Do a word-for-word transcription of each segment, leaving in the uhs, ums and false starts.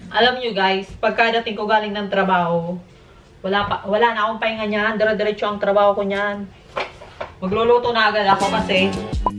Alam nyo guys, pagkadating ko galing ng trabaho, wala, pa, wala na akong pahinga niyan. Dire-diretso ang trabaho ko niyan. Magluluto na agad ako kasi.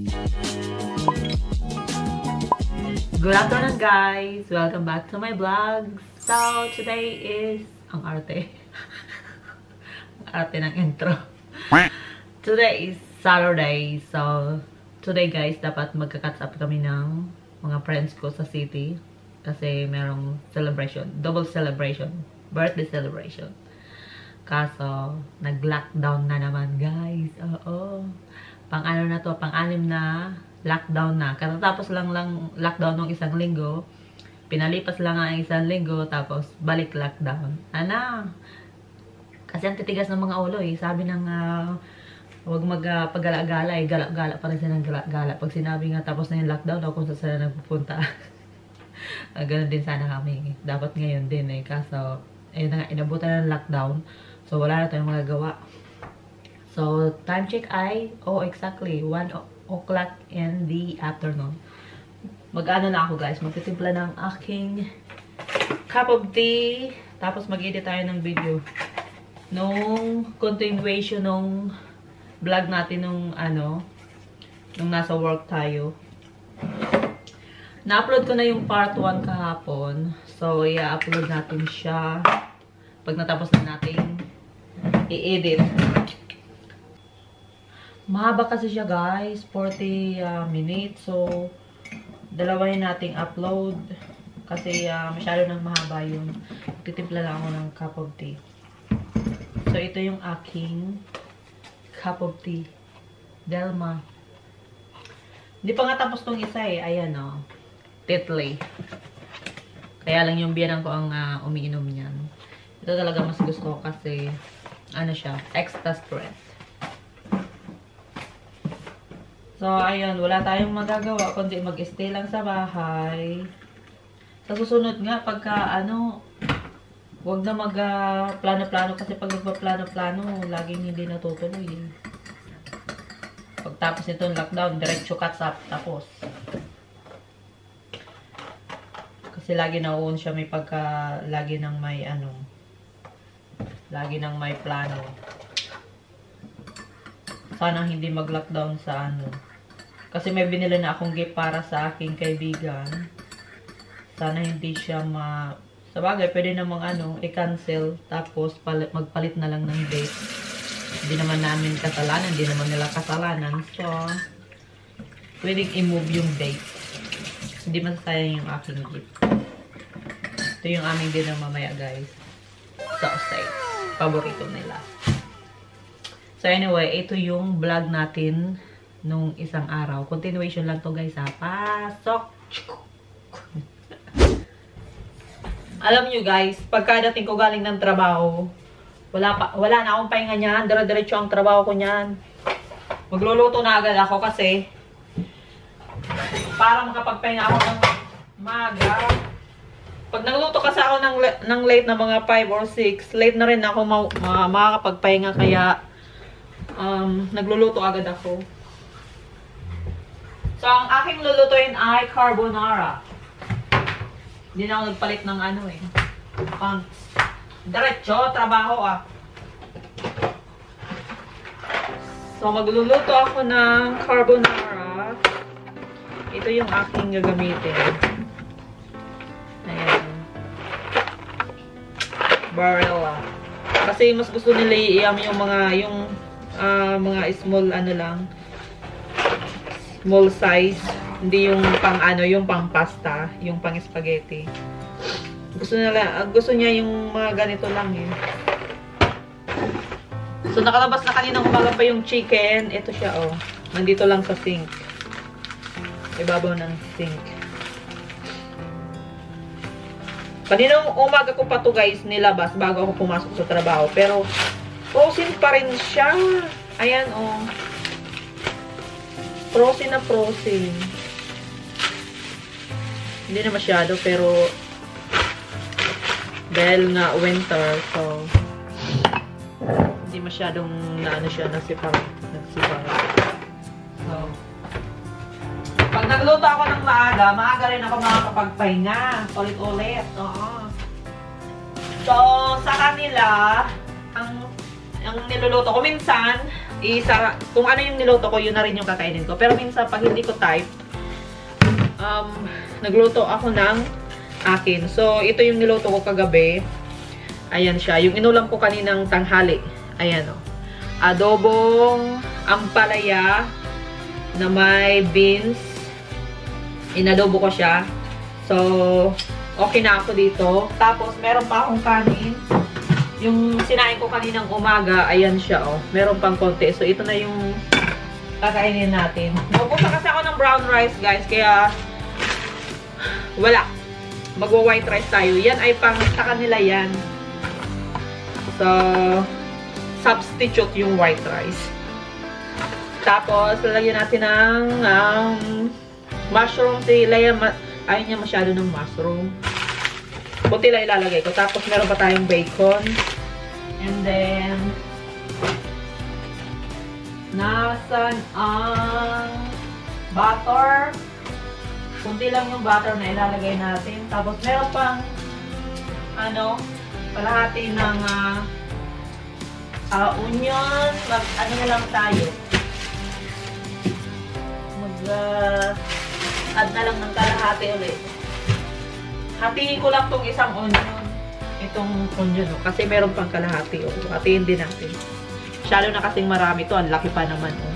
Good afternoon guys! Welcome back to my vlog. So, today is... Ang arte. Ang arte ng intro. Today is Saturday. So, today guys, dapat magka-catch up kami ng mga friends ko sa city. Kasi merong celebration. Double celebration. Birthday celebration. Kaso, nag-lockdown na naman guys. Oo. Pang ano na to, pang anim na lockdown na. Katatapos lang lang lockdown ng isang linggo. Pinalipas lang ang isang linggo. Tapos, balik lockdown. Ano? Kasi ang titigas ng mga ulo eh. Sabi ng... Uh, huwag magpagala-gala uh, eh. Gala-gala pa rin sila ng gala-gala. Pag sinabi nga tapos na yung lockdown, ako kung saan sila nagpupunta. Uh, ganun din sana kami. Dapat ngayon din eh. Kaso, ayun na nga, inabutan ng lockdown. So, wala na tayong magagawa. So, time check ay, oh, exactly, one o'clock in the afternoon. Mag-ano na ako guys, magtitimpla ng aking cup of tea. Tapos mag-edit tayo ng video. Nung continuation nung vlog natin nung ano, nung nasa work tayo. Na-upload ko na yung part one kahapon. So, i-upload natin siya pag natapos na natin i-edit. Mahaba kasi siya guys. forty uh, minutes. So, dalawahin nating upload. Kasi uh, masyado nang mahaba yung titimpla lang ako ng cup of tea. So, ito yung aking cup of tea. Delma. Hindi pa nga tapos tong isa eh. Ayan o. Oh. Tetley. Kaya lang yung biyanan ko ang uh, umiinom niyan. Ito talaga mas gusto ko kasi ano siya, extra strength. So, ayun, wala tayong magagawa kundi mag-stay lang sa bahay. Sa susunod nga, pagka ano, huwag na mag-plano-plano uh, kasi pag nagpa-plano-plano, laging hindi natutuloy. Eh. Pagtapos nitong lockdown, diretso catch up, tapos. Kasi lagi nauun siya may pagka, lagi nang may ano, lagi nang may plano. Sana hindi mag-lockdown sa ano. Kasi may binili na akong gift para sa aking kaibigan. Sana hindi siya ma... Sa bagay, pwede namang ano, i-cancel. Tapos palit, magpalit na lang ng date. Hindi naman namin kasalanan. Hindi naman nila kasalanan. So, pwedeng i-move yung date. Hindi masasayang yung aking gift. Ito yung aming dinner mamaya guys. Sausage. Paborito nila. So anyway, ito yung vlog natin nung isang araw. Continuation lang to guys ha. Pasok! Alam nyo guys, pagkadating ko galing ng trabaho, wala, pa, wala na akong pahinga niyan. Dire-diretso ang trabaho ko niyan. Magluluto na agad ako kasi para makapagpahinga ako ng maga. Pag nagluto kasi ako ng, ng late na mga five or six, late na rin ako ma ma makakapagpahinga kaya um, nagluluto agad ako. So, ang aking lulutuin ay carbonara. Hindi na ako nagpalit ng ano eh. Pants. Diretso, trabaho ah. So, magluluto ako ng carbonara. Ito yung aking gagamitin. Ayan. Barilla. Kasi mas gusto nila i-iam yung mga, yung uh, mga small ano lang. Small size. Hindi yung pang ano, yung pang pasta. Yung pang spaghetti. Gusto nila, gusto niya yung mga ganito lang eh. So, nakalabas na kanina umaga pa yung chicken. Ito siya oh. Nandito lang sa sink. Ibabaw ng sink. Kaninang umaga ko pa to guys nilabas bago ako pumasok sa trabaho. Pero frozen pa rin siya. Ayan oh. Frozen na frozen. Hindi na masyado pero dahil nga winter so hindi masyadong na ano siya nagsipar. Nagsipar. So pag nagluto ako ng maaga, maaga rin ako makakapagpahinga. Ulit-ulit. Oo. So, sa kanila, ang, ang niluluto ko minsan, isa, kung ano yung niluto ko, yun na rin yung kakainin ko. Pero minsan, pag hindi ko type, um, nagluto ako ng akin. So, ito yung niluto ko kagabi. Ayan siya. Yung inulam ko kaninang tanghali. Ayan o. Adobong ampalaya na may beans. Inadobo ko siya. So, okay na ako dito. Tapos, meron pa akong kanin. Yung sinain ko kaninang umaga, ayan siya, oh. Meron pang konti. So, ito na yung kakainin natin. Nabusa kasi ako ng brown rice, guys. Kaya, wala. Magwa-white rice tayo. Yan ay pang sa kanila yan. So, substitute yung white rice. Tapos, lalagyan natin ng um, mushroom. Si Leia, ayaw niya masyado ng mushroom. Kunti lang ilalagay ko. Tapos, meron pa tayong bacon. And then, nasan ang butter. Kunti lang yung butter na ilalagay natin. Tapos, meron pang, ano, kalahati ng uh, uh, onion. Mag, ano na lang tayo. Mag, uh, add na lang ng kalahati ulit. Hatiin ko lang tong isang onion. Itong onion, no? Kasi meron pang kalahati. Oh. Hatiin din natin. Masyado na kasing marami to. Ang laki pa naman. Oh.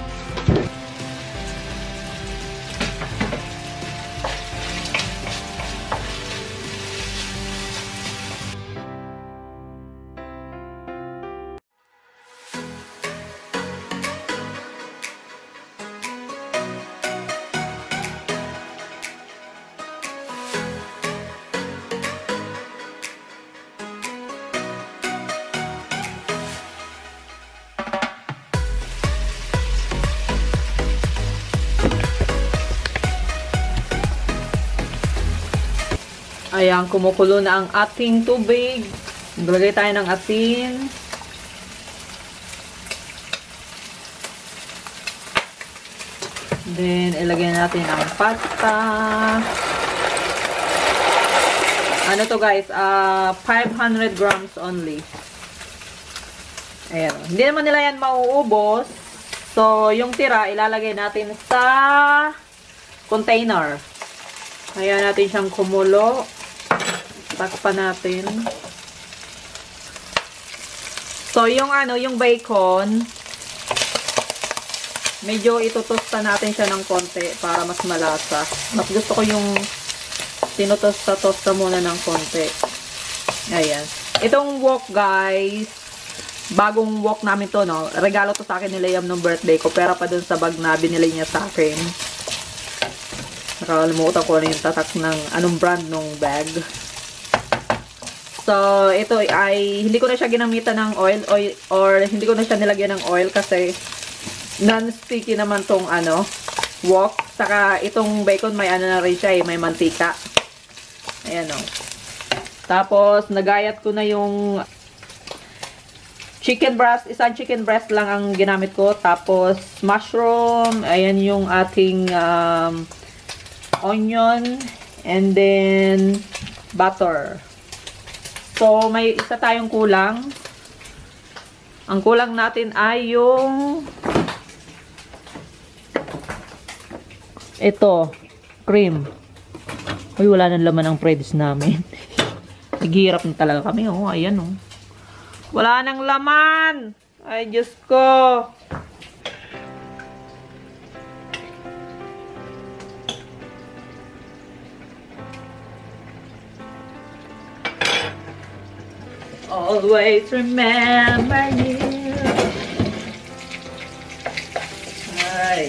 Ayan, kumukulo na ang ating tubig. Maglagay tayo ng asin. Then, ilagay natin ang pasta. Ano to guys? Uh, five hundred grams only. Ayan. Hindi naman nila yan mauubos. So, yung tira, ilalagay natin sa container. Ayan natin siyang kumulo. Takpan natin. So, yung ano, yung bacon, medyo itutosta natin siya ng konti para mas malasa. Mas gusto ko yung tinutosta-tosta muna ng konti. Ayan. Itong wok, guys, bagong wok namin to, no? Regalo to sa akin ni Liam nung birthday ko. Pero pa dun sa bag na binili niya sa akin. Nakalimutan ko na yung tatak ng anong brand nung bag. So, ito ay, hindi ko na siya ginamitan ng oil, oil or hindi ko na siya nilagyan ng oil kasi non-sticky naman tong ano, wok. Saka itong bacon may ano na rin siya eh, may mantika. Ayan o. Tapos, nagayat ko na yung chicken breast. Isang chicken breast lang ang ginamit ko. Tapos, mushroom. Ayan yung ating um, onion. And then, butter. So, may isa tayong kulang. Ang kulang natin ay yung ito, cream. Uy, wala nang laman ang fridge namin. Naghihirap na talaga kami, oh. Ayan, oh. Wala nang laman! Ay, Diyos ko! Always remember you. Ay.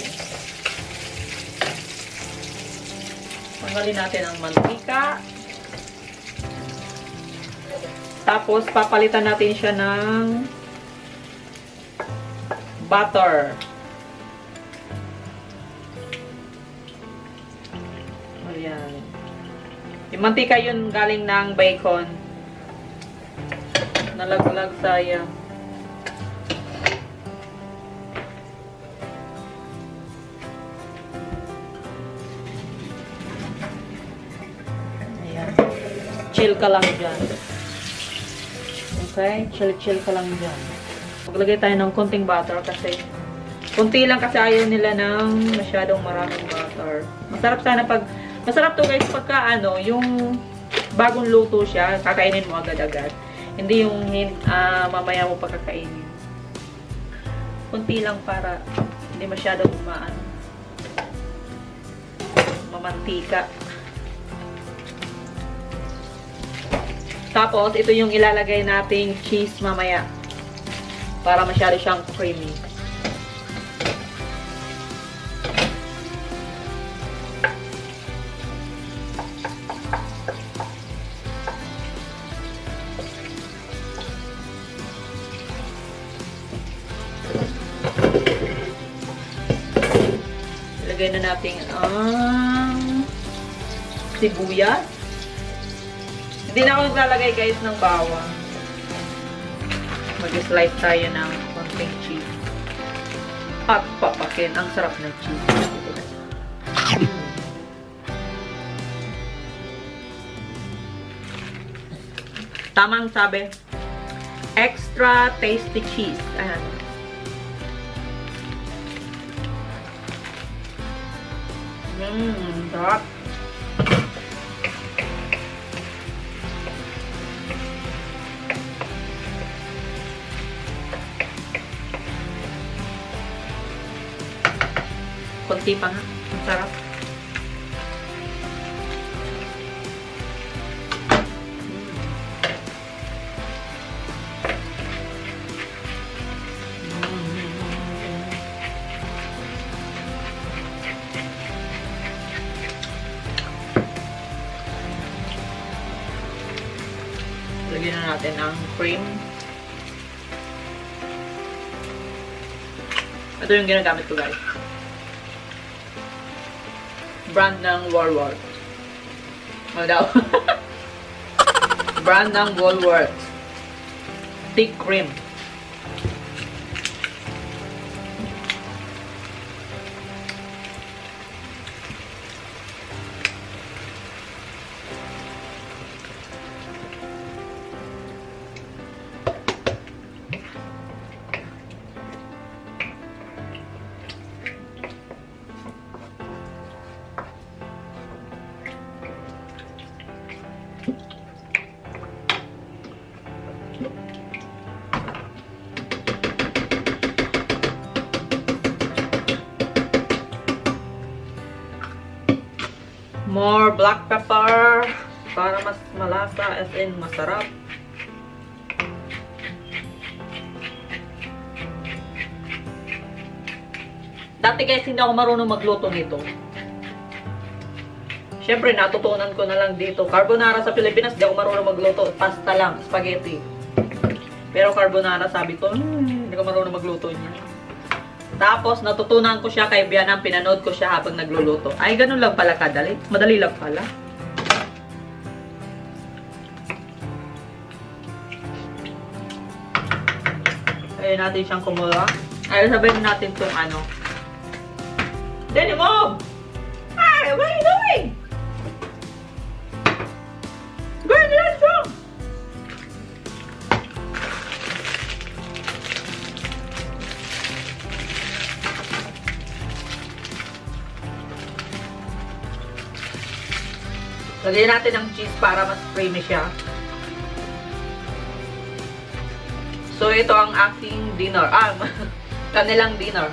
Tanggalin natin ang mantika. Tapos, papalitan natin siya ng butter. Ayan. Yung mantika yun galing ng bacon. Nalaglag sayang. chill ka lang dyan. Okay? Chill-chill ka lang dyan. Maglagay tayo ng konting butter kasi konti lang kasi ayaw nila ng masyadong maraming butter. Masarap sana pag masarap to guys pagka ano, yung bagong luto siya, kakainin mo agad-agad. Hindi yung uh, mamaya mo pagkakainin. Kunti lang para hindi masyadong umaan. Mamantika. Tapos, ito yung ilalagay nating cheese mamaya. Para masyado siyang creamy. Ilagay na natin ang sibuyas. Hindi na ako naglalagay guys ng bawang. Mag-slice tayo ng konting cheese. At papakin. Ang sarap ng cheese. Tamang sabi. Extra tasty cheese. Ayan. Mmm, sarap. Konti pa nga. Ang sarap. Lagyan na natin ang cream. Ito yung ginagamit ko guys. Brand ng Woolworths. Ano daw? Brand ng Woolworths. Thick cream. More black pepper para mas malasa as in masarap. Dati guys hindi ako marunong magluto nito. Siyempre natutunan ko na lang dito. Carbonara sa Pilipinas di ako marunong magluto. Pasta lang, spaghetti. Pero carbonara sabi ko, hmm, hindi ko marunong magluto niya. Tapos, natutunan ko siya kay Bianam, pinanood ko siya habang nagluluto. Ay, ganun lang pala kadali. Madali lang pala. Ayun natin siyang kumula. Ay, sabihin natin itong ano. Danny, move! Hi, what are you doing? Go in the restroom! Lagyan natin ng cheese para mas creamy siya. So, ito ang aking dinner. Ah, kanilang dinner.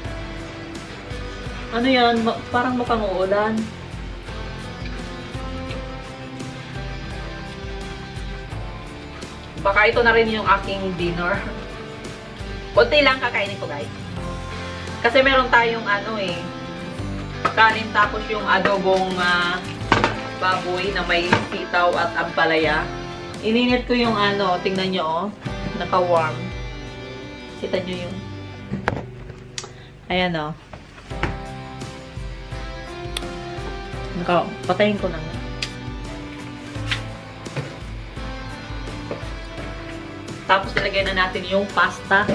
Ano yan? Ma parang mukhang uulan. Baka ito na rin yung aking dinner. Kunti lang kakainin ko, guys. Kasi meron tayong ano eh, kanin tapos yung adobong uh, baboy na may sitaw at ampalaya. Ininit ko yung ano, tingnan nyo oh, naka-warm. Kita nyo yung ayan oh. Naka, patayin ko na nga. Tapos nilagay na natin yung pasta.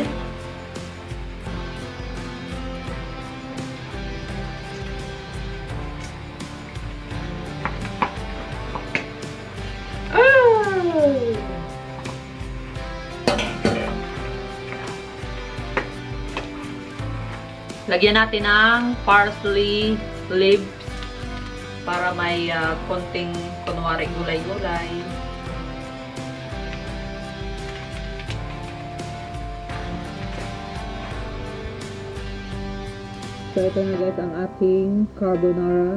Ah! Lagyan natin ng parsley leaves para may uh, konting kunwari gulay-gulay. So, ito na guys ang ating carbonara.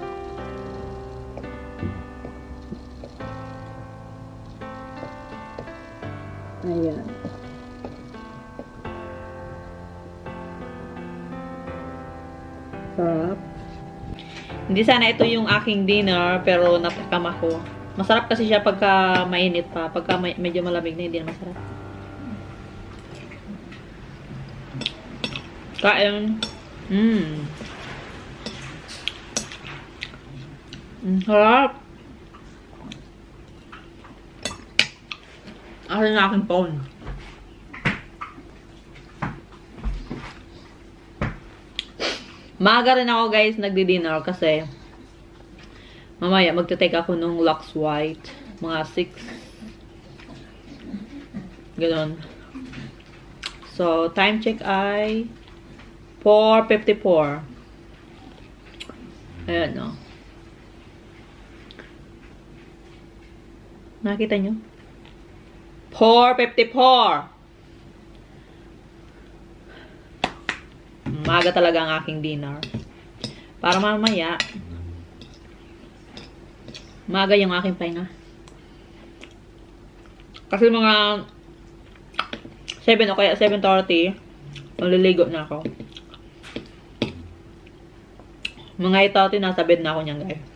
Ayan. Sarap. Hindi sana ito yung aking dinner, pero natakam ako. Masarap kasi siya pagka mainit pa. Pagka may, medyo malamig na, hindi na masarap. Kain. Mmm. Ang sarap. Akin na aking phone. Maaga rin ako guys nagdi-dinner kasi mamaya magte-take ako nung Lux White. Mga six. Ganon. So, time check ay four fifty-four. Ayan, no. Nakita nyo? four fifty-four. Maga talaga ang aking dinner. Para mamaya, maga yung aking pahinga. Kasi mga seven o kaya seven thirty, maliligo na ako. Mga eight thirty, nasa bed na ako niyan guys.